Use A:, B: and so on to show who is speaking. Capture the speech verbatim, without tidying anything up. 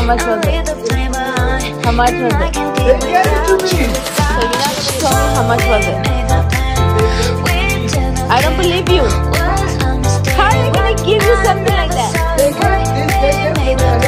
A: much was it? How much was it?
B: They gave it to me.
A: So you have to tell me how much was it? I don't believe you. How are they gonna give you something like that?
B: They gave, they gave, they gave